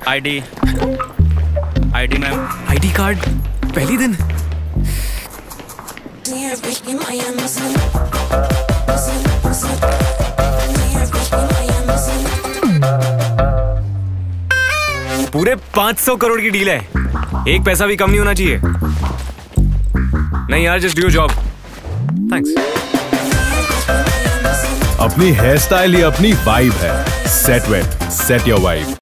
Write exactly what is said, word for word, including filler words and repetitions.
ID ID ma'am. ID card पहली दिन। पूरे पाँच सौ करोड़ की डील है, एक पैसा भी कम नहीं होना चाहिए। नहीं यार, जस्ट डू जॉब। थैंक्स। अपनी हेयर स्टाइल ही अपनी वाइब है। Set with set your vibe.